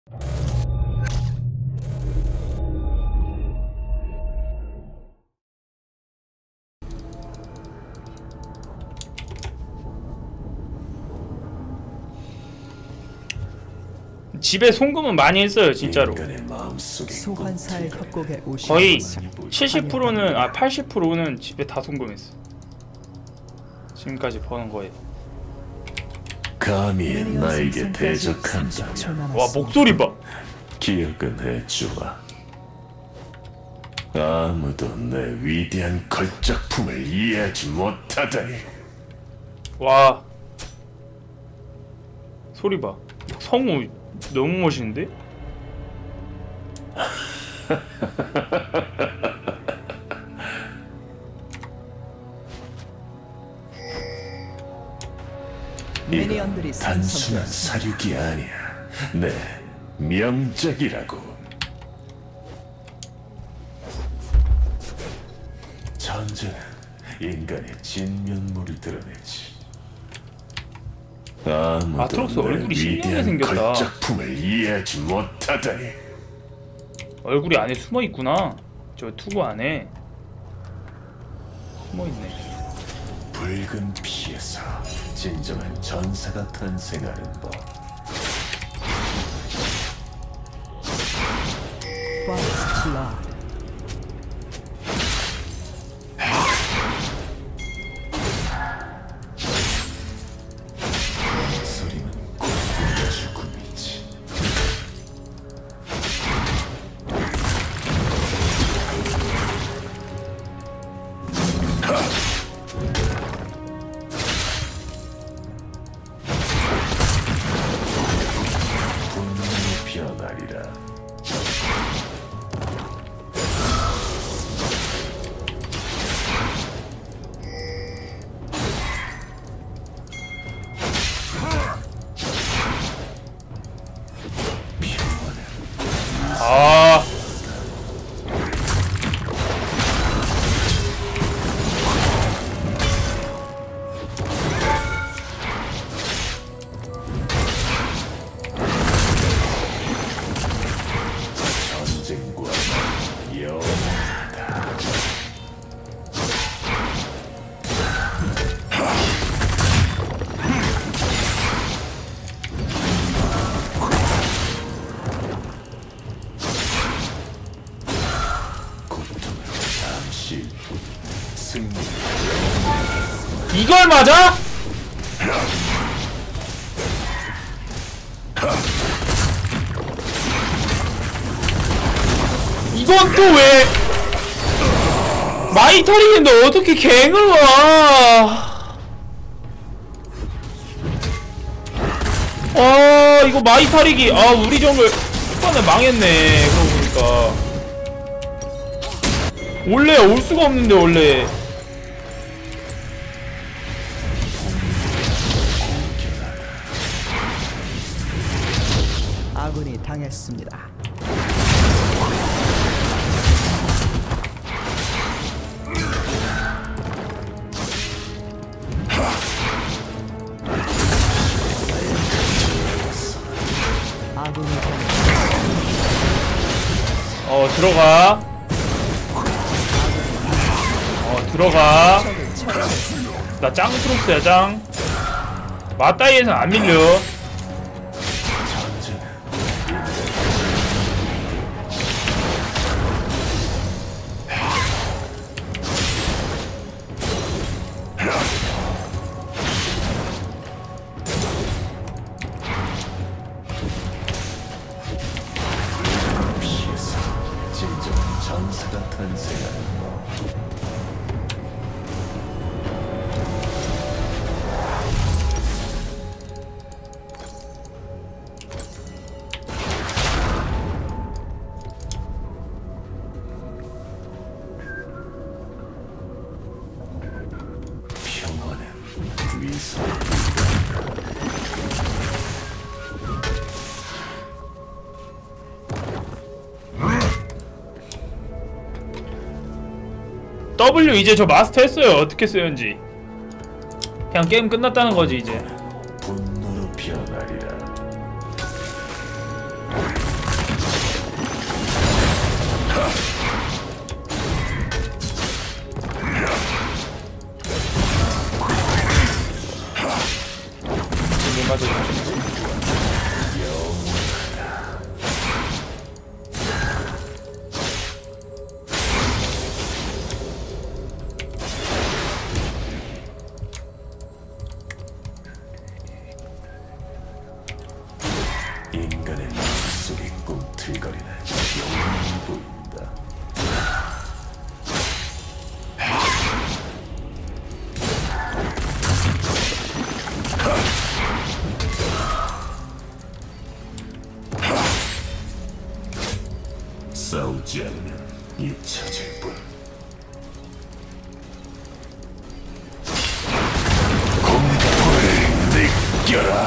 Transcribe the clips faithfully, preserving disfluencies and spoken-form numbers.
집에 송금은 많이 했어요 진짜로. 거의 칠십 퍼센트는 아 팔십 퍼센트는 집에 다 송금했어. 지금까지 버는 거에. 감히 나에게 대적한다. 와 목소리 봐. 기억은 해주마. 아무도 내 위대한 걸작품을 이해하지 못하다니. 와 소리 봐. 성우 너무 멋있는데? 이건 단순한 사륙이 아니야. 내 명작이라고. 전쟁은 인간의 진면모를 드러내지. 아트록스 얼굴이 신기하게 생겼다. 걸작품을 이해하지 못하다니. 얼굴이 안에 숨어 있구나. 저 투구 안에 숨어 있네. 붉은 피에서 진정한 전사가 탄생하는 법. 아 전쟁과 영원하다. 이걸 맞아? 이건 또 왜? 마이터링인데 어떻게 갱을 와? 아 이거 마이터링이 아 우리 정글 초반에 망했네. 그러고 보니까 원래 올 수가 없는데 원래. 아군이 당했습니다. 아군이 어 들어가. 어 들어가. 나 짱 트록스야 짱. 맞다이에선 안 밀려. 전사가 탄생하는 법. 평화는 위선. W 이제 저 마스터 했어요. 어떻게 쓰는지. 그냥 게임 끝났다는 거지 이제. 분노로 변하리라. 마음속에 꿈틀거리는 영웅이 보인다. 싸우지 않으면 잊혀질 뿐. 공포를 느껴라.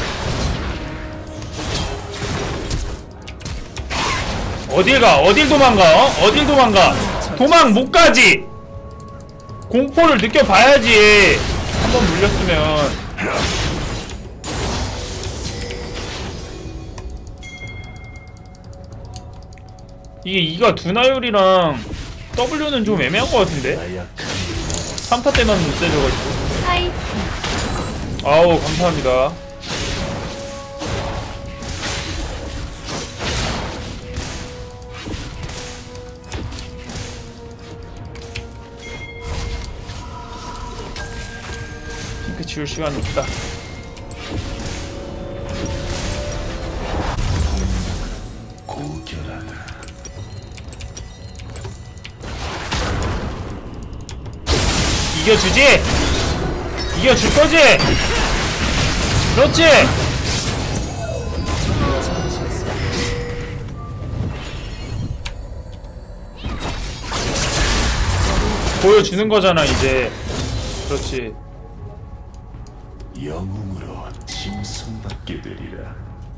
어딜 가? 어딜 도망가? 어? 어딜 도망가? 도망 못 가지. 공포를 느껴봐야지. 한번 물렸으면. 이게 이가 두나율이랑 W는 좀 애매한 것 같은데? 삼 타 때만 못 세져가지고. 하이. 아우 감사합니다. 핑크 치울 시간이 없다. 고결하다. 이겨주지? 이겨줄 거지? 그렇지? 보여주는 거잖아 이제. 그렇지. 영웅으로 칭송받게 되리라.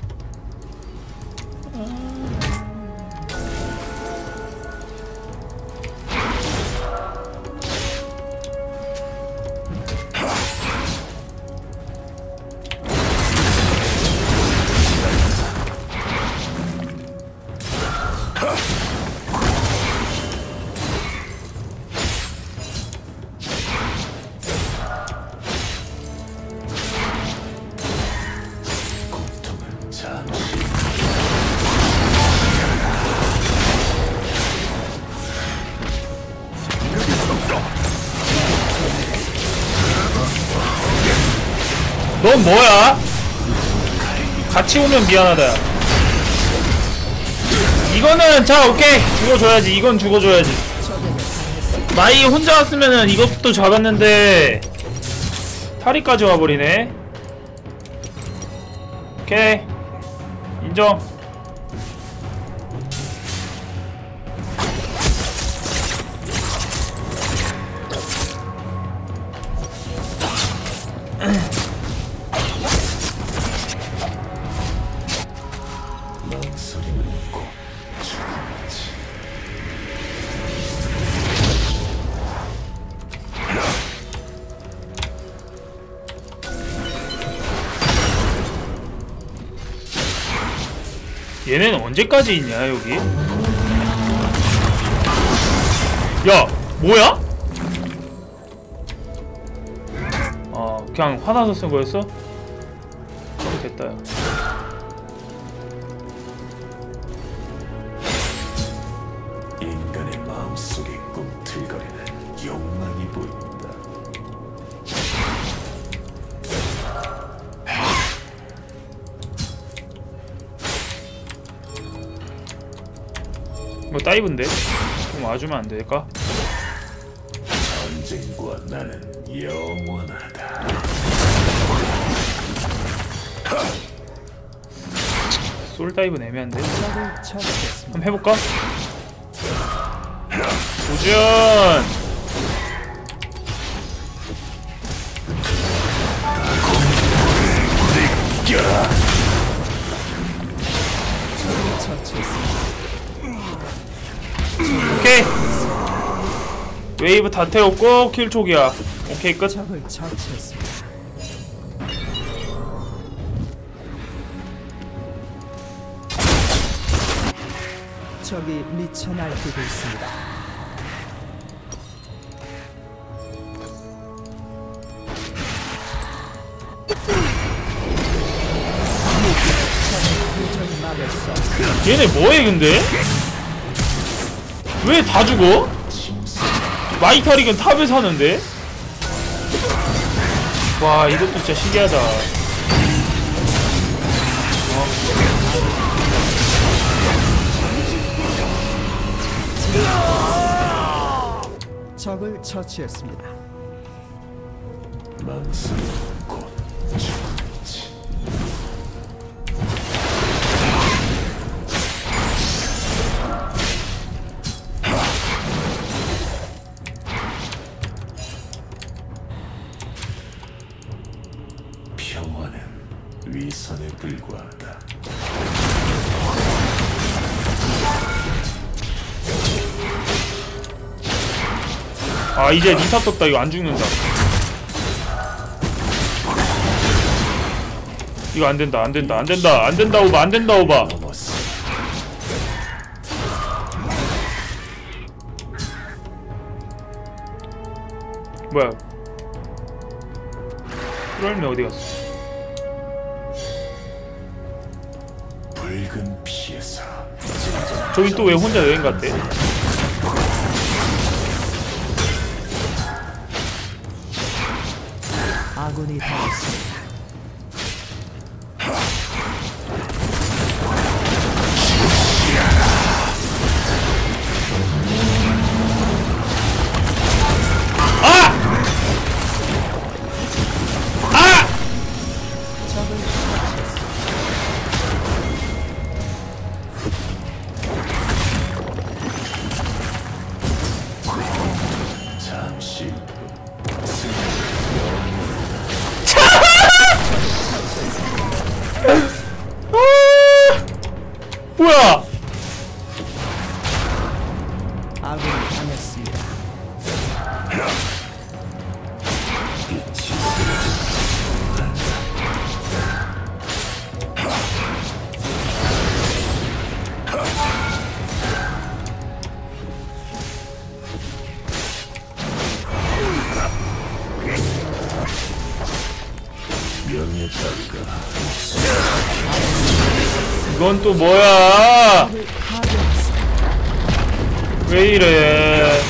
고통은 잠시. 넌 뭐야? 같이 오면 미안하다. 이거는 자 오케이 죽어줘야지. 이건 죽어줘야지. 마이 혼자 왔으면은 이것도 잡았는데 탈이까지 와버리네. 오케이 인정. 망설이는 꼭 죽음이지. 얘네는 언제까지 있냐 여기? 야 뭐야? 어 그냥 화나서 쓴 거였어? 그럼 됐다. 인간의 마음속에 꿈틀거리는 욕망이 보인다. 이거 다이브인데? 좀 와주면 안 될까? 전쟁과 나는 영원하다. 솔 다이브는 애매한데? 적을 처치했습니다. 한번 해볼까? 도전! 느껴라. 적을 처치했습니다. 오케이! 웨이브 다 태웠고 킬 촉이야. 오케이 끝. 적을 처치했습니다. 적이 미쳐 날뛰고 있습니다. 도저히 막을 수 없습니다. 얘네 뭐해 근데? 왜 다 죽어? 마이타릭은 탑에 사는데? 와 이것도 진짜 신기하다. 어. 적을 처치했습니다. 망설임은 곧 죽음이지. 평화는 위선에 불과하다. 아 이제 니탑 떴다. 이거 안 죽는다. 이거 안 된다. 안 된다. 안 된다. 안 된다. 오바. 안 된다. 오바. 넘었어. 뭐야? 꿀알매 어디 갔어? 붉은 피에서 저기 또 왜 혼자 여행 갔대? 아군이 당했습니다. 아! 아! 적을 잠시 후 뭐야? 아군이 당했습니다. 빛이 명예 따위가 이건 또 뭐야? 적을 파괴했습니다. 왜 이래?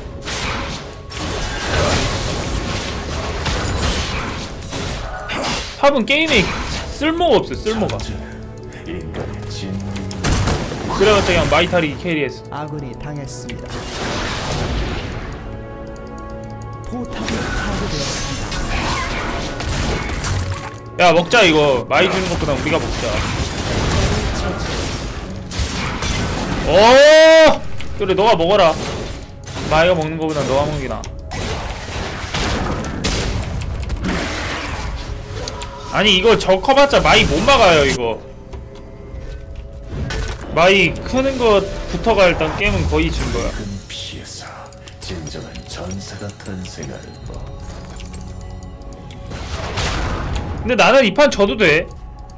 팝은 게임에 쓸모가 없어. 쓸모가. 인간의 진리 그래가지고 그냥 마이타리 캐리했어. 아군이 당했습니다. 포탑이 파괴되었습니다. 야 먹자 이거. 마이 주는 것보다 우리가 먹자. 오! 그래 너가 먹어라. 마이가 먹는 거보다 너가 먹는 게 나아. 아니 이거 저 커봤자 마이 못 막아요 이거. 마이 크는 것부터가 일단 게임은 거의 진 거야. 붉은 피에서 진정한 전사가 탄생하는 법. 근데 나는 이 판 져도 돼.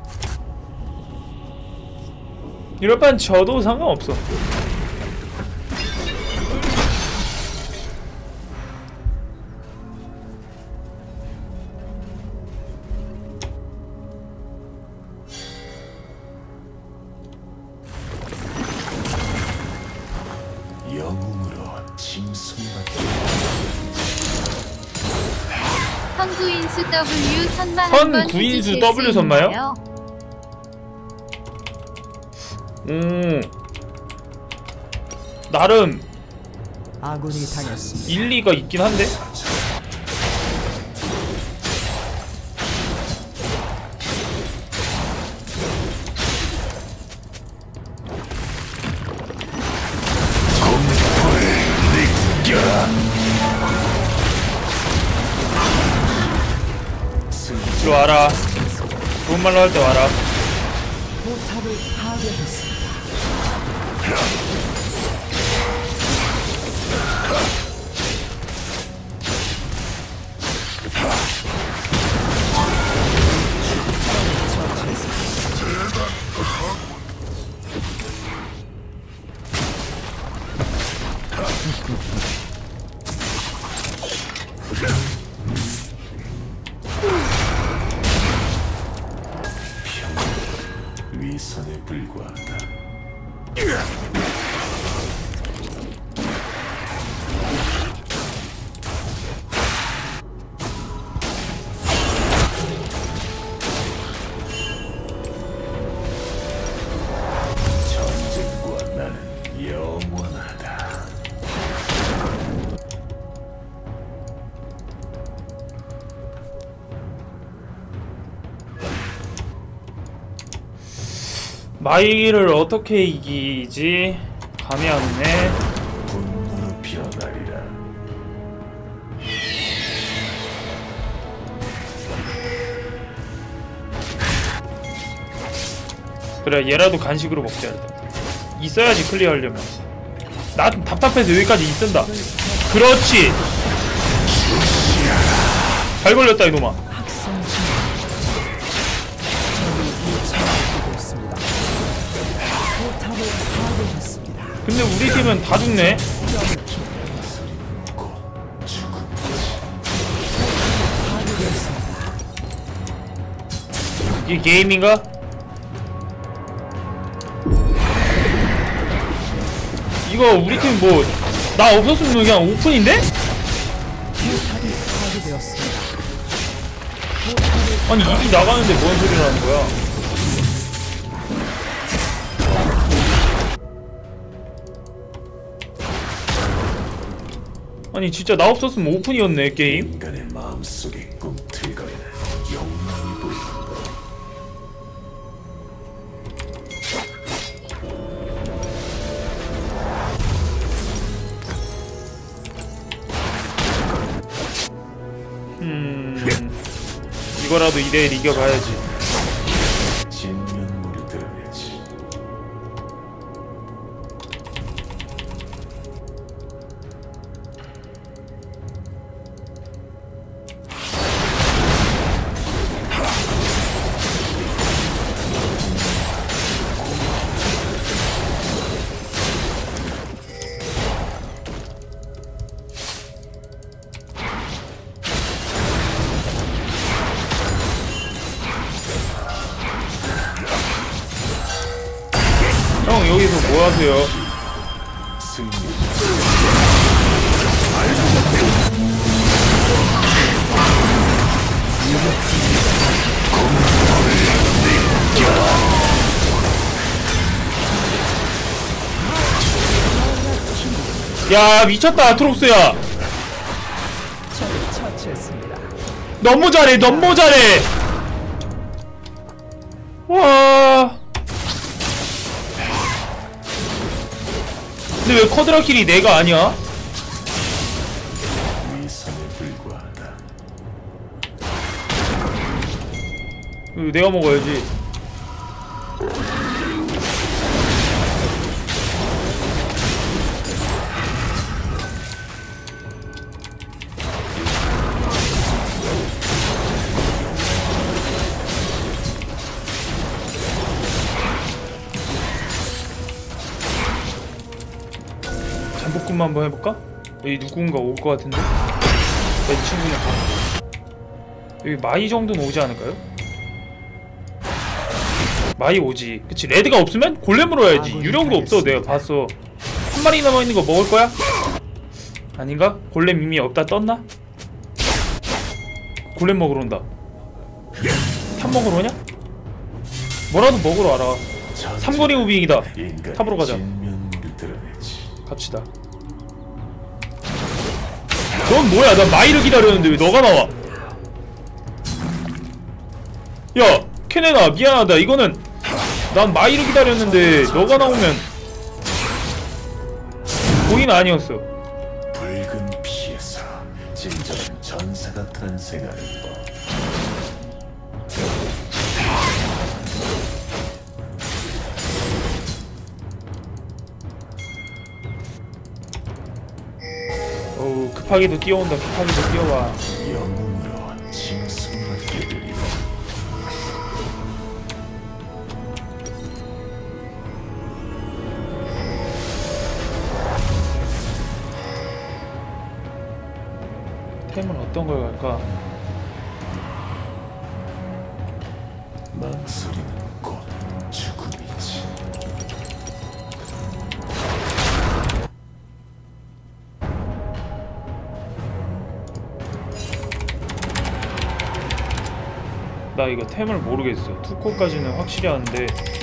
이럴 판 져도 상관없어. 영웅으로 칭송받기. 선구인수 W 선마 선 한번 구인수 해주실 W 수 선마요? 있나요? 오. 나름 아군이 당했습니다. 일리가 있긴 한데? 이리 와라. 좋은 말로 할 때 와라. 포탑을 파괴했습니다. 위선에 불과하다. 전쟁과 나는 영원하다. 마이를 어떻게 이기지? 감이 안 오네. 분노로 변하리라. 그래, 얘라도 간식으로 먹자 일단. 있어야지 클리어하려면. 난 답답해서 여기까지 있쓴다. 그렇지. 잘 걸렸다 이놈아. 학생 중 적이 이차를 있습니다. 포탑을 파괴했습니다. 근데 우리 팀은 다 죽네. 파괴했습니다. 이게 게임인가? 이거 우리 팀 뭐 나 없었으면 그냥 오픈인데? 포탑이 파괴되었습니다. 아니 이기 나가는데 뭔 소리를 하는 거야? 아니 진짜 나 없었으면 오픈이었네 게임. 인간의 마음속에 꿈틀거리는 욕망이 보인다. 음... 이거라도 이 대 일 이겨가야지. 진면모를 드러내지. 형 여기서 뭐 하세요? 승리. 야 미쳤다 아트록스야. 적을 처치했습니다. 너무 잘해 너무 잘해. 와. 근데 왜 커드라킬이 내가 아니야? 위선에 불과하다. 이거 내가 먹어야지. 잠복근만 한번 해볼까? 여기 누군가 올 것 같은데? 내 친구는 가. 여기 마이 정도는 오지 않을까요? 마이 오지. 그치 레드가 없으면 골렘으로 해야지. 유령도 없어 내가 봤어. 한 마리 남아있는 거 먹을 거야? 아닌가? 골렘 이미 없다 떴나? 골렘 먹으러 온다. 탑 먹으러 오냐? 뭐라도 먹으러 와라. 삼거리 무빙이다. 탑으로 가자. 진면모를 드러내지. 갑시다. 넌 뭐야? 나 마이를 기다렸는데 왜 너가 나와? 야 케네나 미안하다. 이거는 난 마이를 기다렸는데 너가 나오면 고인 아니었어. 붉은 피에서 진정한 전사가 탄생하는 법. 어우 급하게도 뛰어온다. 급하게도 뛰어와. 영웅으로 징승하게 되리라. 템은 어떤 걸 갈까? 망설이는 곧 죽음이지. 나 이거 템을 모르겠어. 투코까지는 확실히 아는데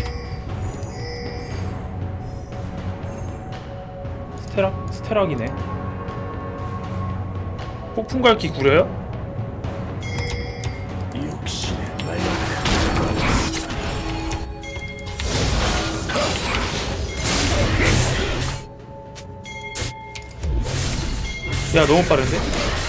스테락? 스테락이네. 폭풍 갈기 구려요? 욕심의 마약한 야 너무 빠른데?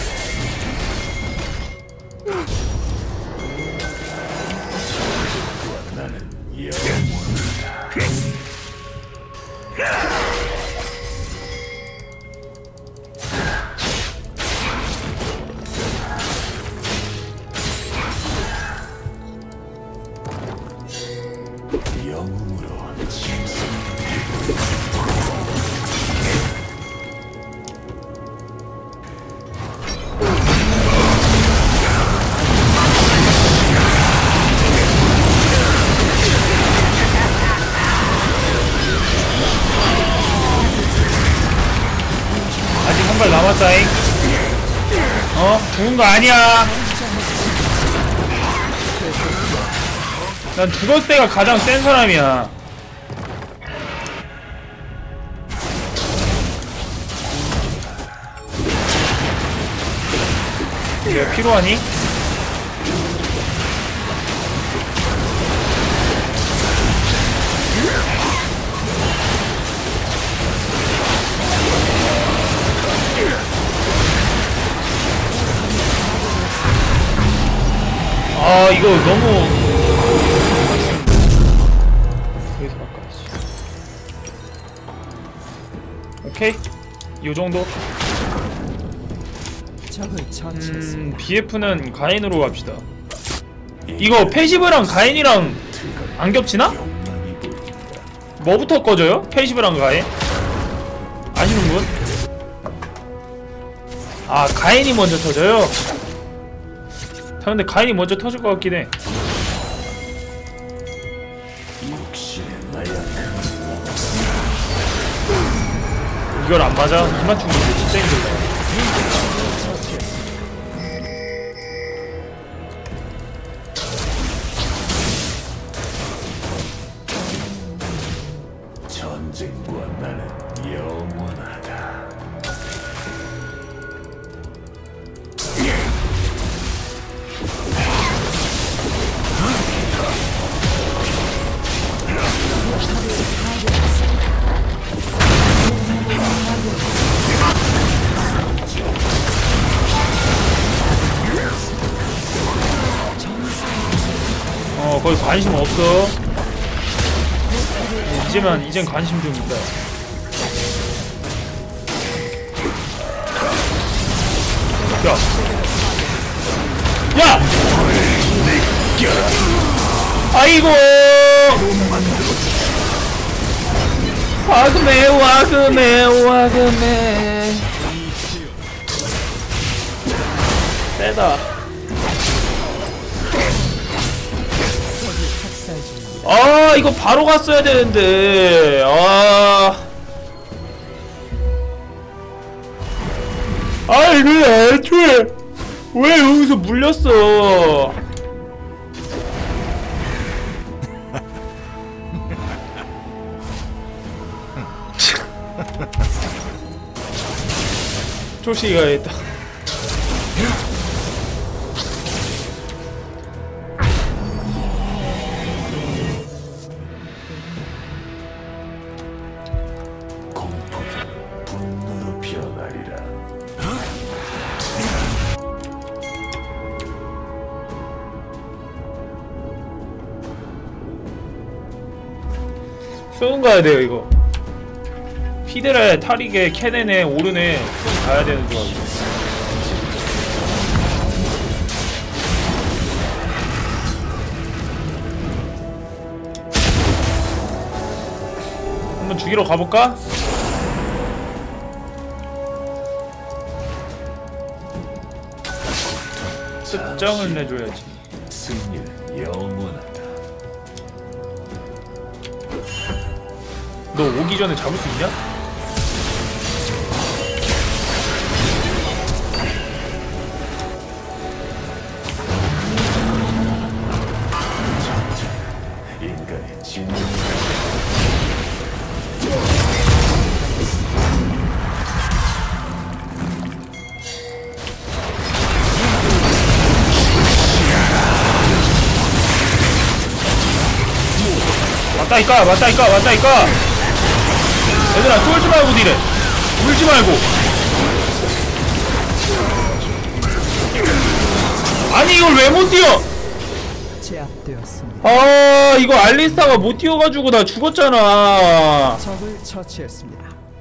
영웅으로 짐승 아직 한 발 남았다잉. 어? 죽은 거 아니야. 난 죽었을 때가 가장 센 사람이야. 내가 필요하니? 아 이거 너무 여기서 바꿔야지. 오케이 요정도. 적을 처치했습니다. 음 비에프는 가인으로 갑시다. 이거 패시브랑 가인이랑 안 겹치나? 욕망이 보인다. 뭐부터 꺼져요? 패시브랑 가인? 아시는분? 아 가인이 먼저 터져요? 아 근데 가인이 먼저 터질 것 같긴 해. 육신의 나약함 이걸 안 맞아? 이 맞춘 게 진짜 힘들다. 전쟁과 나는 영원하다. 어 거기 관심 없어. 이제만 이젠 관심 좀 있다. 야, 야, 아이고, 와그메, 와그메, 와그메, 세다. 아 이거 바로 갔어야 되는데. 아 아이 왜 애초에 왜 여기서 물렸어. 조식이 가야겠다. 분노로 변하리라. 수능 가야 돼요 이거. 피드레, 타릭에, 캐넨에, 오른에 수능 가야 되는 조합. 한번 죽이러 가볼까? 특정을 내줘야지. 승리는 영원하다. 너 오기 전에 잡을 수 있냐? 인간의 진노. 맞다니까 맞다니까 맞다니까. 얘들아 쫄지 말고 딜해. 울지 말고. 아니 이걸 왜 못 뛰어? 제압되었습니다. 아 이거 알리스타가 못 뛰어가지고 나 죽었잖아. 적을 처치했습니다.